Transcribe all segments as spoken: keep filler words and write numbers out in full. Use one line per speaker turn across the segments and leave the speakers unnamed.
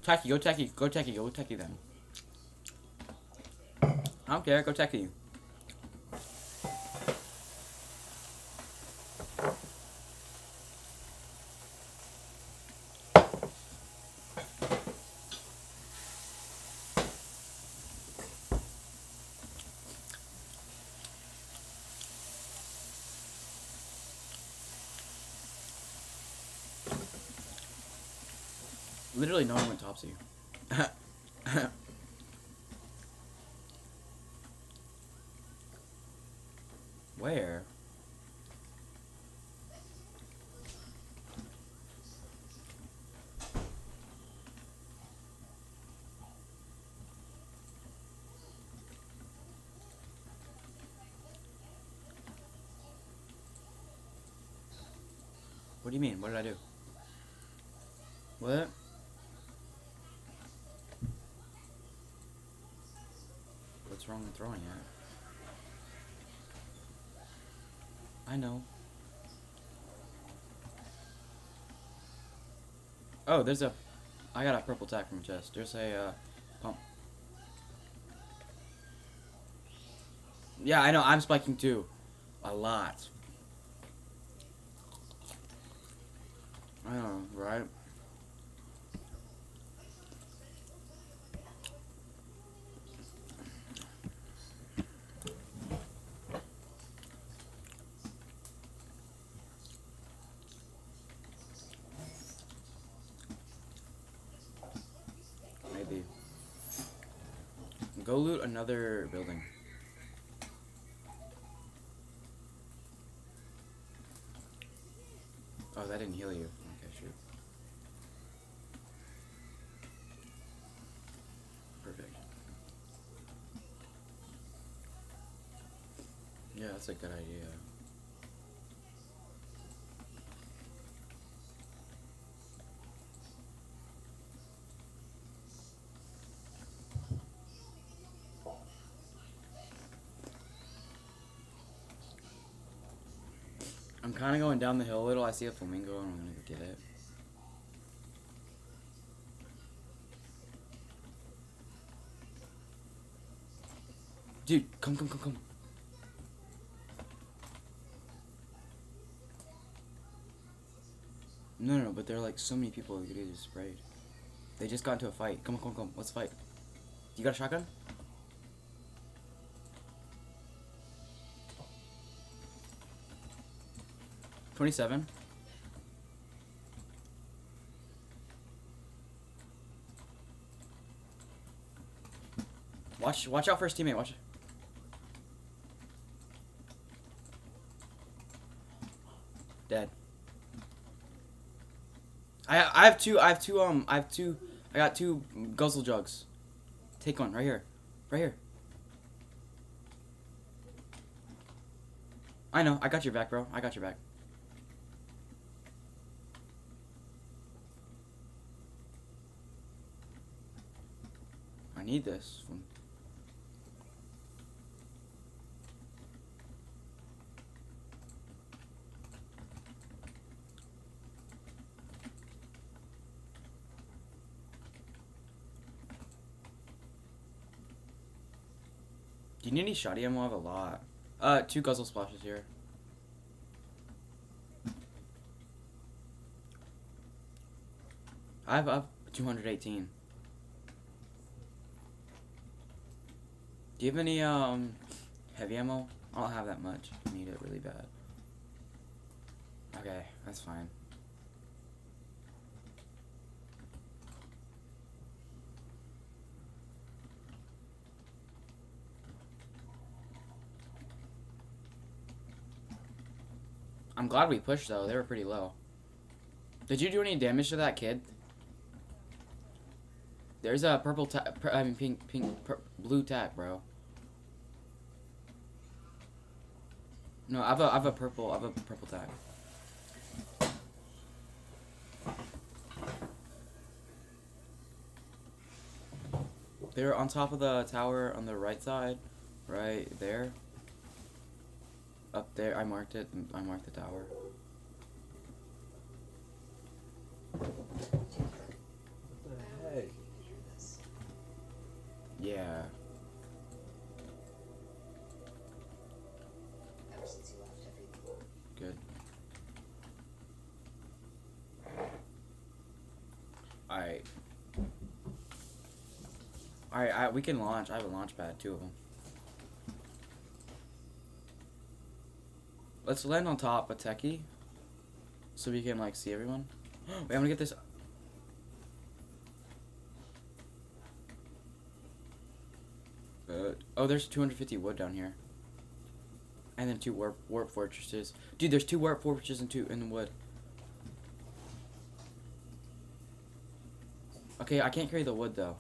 Techie, go techie, go techie, go techie then. I don't care, go techie. Literally no one went topsy. Where? What do you mean? What did I do? What? What's wrong with throwing it? I know. Oh, there's a... I got a purple tack from a chest. There's a, uh, pump. Yeah, I know, I'm spiking too. A lot. I know, right? Maybe. Go loot another building. Oh, that didn't heal you. Okay, shoot. Perfect. Yeah, that's a good idea. I'm kind of going down the hill a little. I see a flamingo and I'm gonna go get it. Dude, come, come, come, come. No, no, no, but there are like so many people who could get just sprayed. They just got into a fight. Come on, come on, come on. Let's fight. You got a shotgun? twenty-seven. Watch, watch out for his teammate. Watch it. Dead. I I have two. I have two. Um, I have two. I got two guzzle jugs. Take one right here, right here. I know. I got your back, bro. I got your back. I need this. Do you need any shoddy ammo? I have a lot. Uh, two guzzle splashes here. I have up two hundred eighteen. Do you have any um heavy ammo? I don't have that much. I need it really bad. Okay, that's fine. I'm glad we pushed though. They were pretty low. Did you do any damage to that kid? There's a purple tack. I mean pink, pink, pur blue tack, bro. No, I have a, I have a purple, I have a purple tack. They're on top of the tower on the right side, right there. Up there, I marked it. I marked the tower.
What the way.
Yeah. Good. Alright. Alright, I, we can launch. I have a launch pad, two of them. Let's land on top of Techie. So we can, like, see everyone. Wait, I'm gonna get this. Uh, oh, there's two hundred fifty wood down here. And then two warp, warp fortresses. Dude, there's two warp fortresses and two in the wood. Okay, I can't carry the wood, though.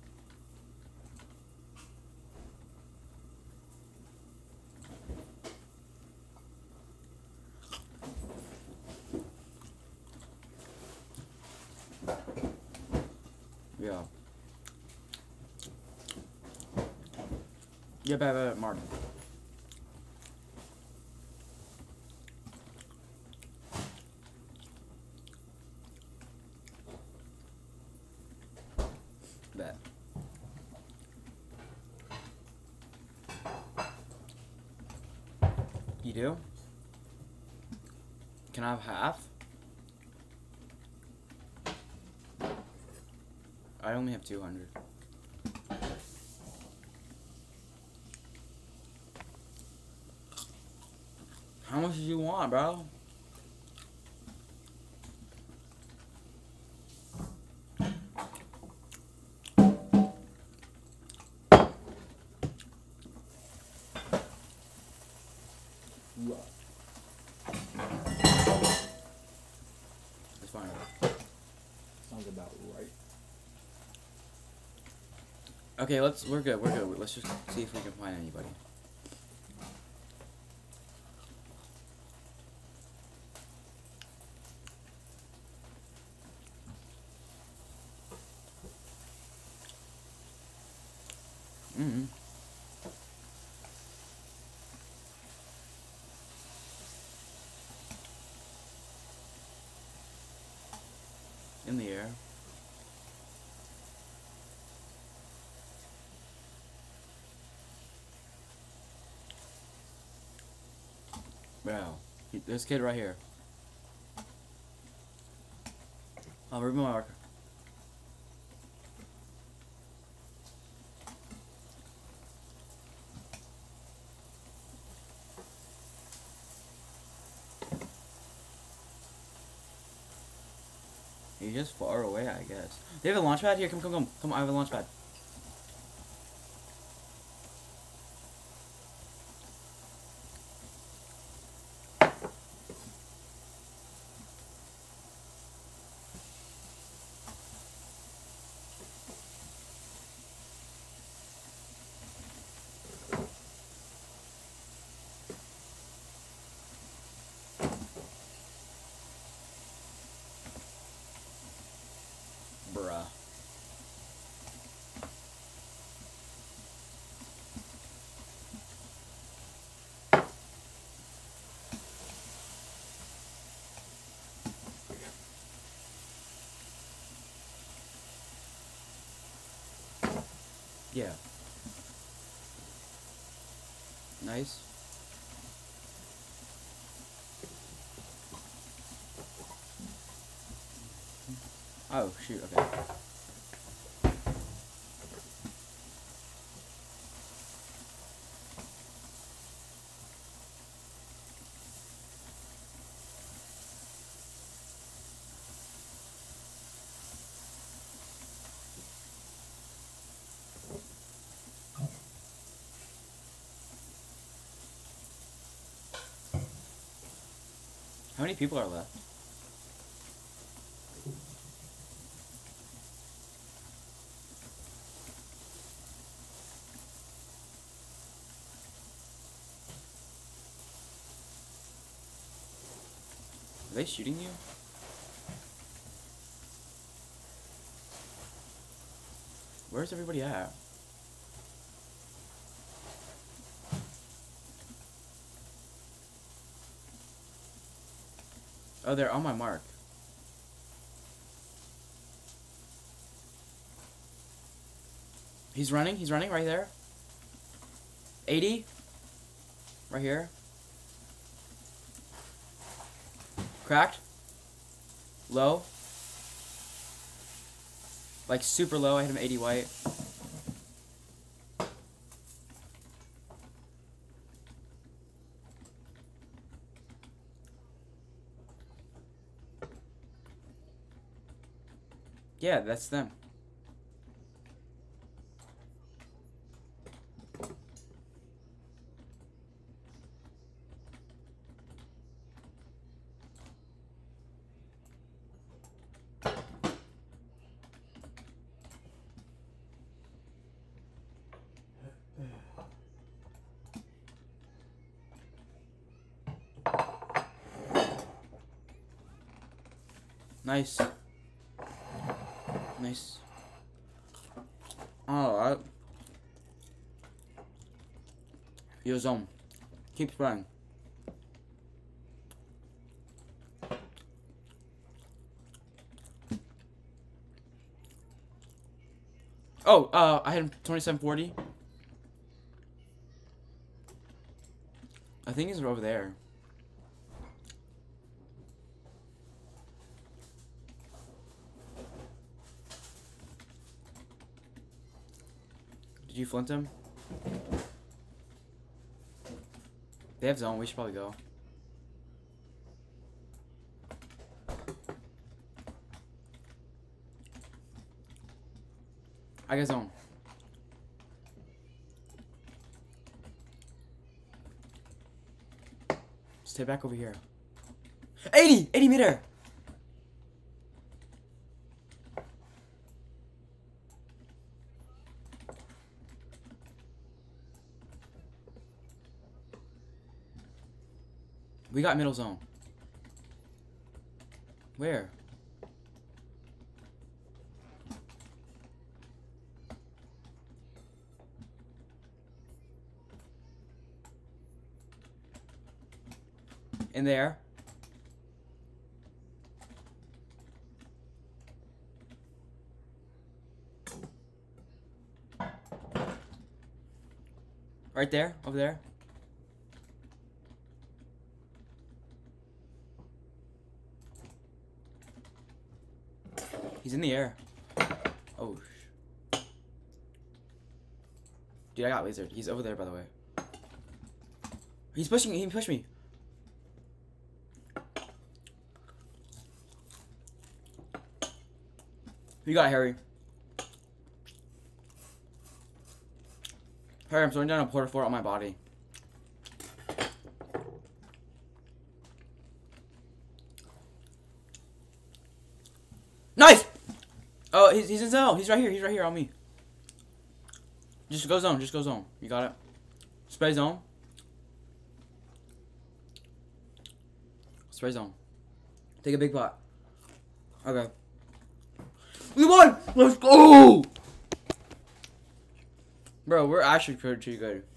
Yeah. Yeah, bad, bad, Mark. Bet. You do? Can I have half? I only have two hundred. How much do you want, bro? It's fine.
Sounds about right.
Okay, let's. We're good. We're good. Let's just see if we can find anybody. Mm-hmm. In the air. Bro, this kid right here. I'll remove my marker. He's just far away, I guess. They have a launch pad here. Come, come, come, come. I have a launch pad. Bruh. Yeah. Nice. Oh, shoot, okay. How many people are left? Are they shooting you? Where's everybody at? Oh, they're on my mark. He's running. He's running right there. eighty. Right here. Cracked. Low. Like super low. I hit him eighty white. Yeah, that's them. Nice. Nice. Alright. Yo, zone. Keep running. Oh, uh, I had him twenty-seven forty. I think he's over there. Did you flint him? They have zone. We should probably go. I got zone. Stay back over here. eighty! eighty meter! We got middle zone. Where? In there. Right there, over there. He's in the air. Oh, sh. Dude, I got lasered. He's over there, by the way. He's pushing me. He pushed me. You got Harry. Harry, I'm throwing down a porta fort on my body. Nice! Oh, he's, he's in zone. He's right here. He's right here on me. Just go zone. Just go zone. You got it. Spray zone. Spray zone. Take a big pot. Okay. We won! Let's go! Bro, we're actually pretty good.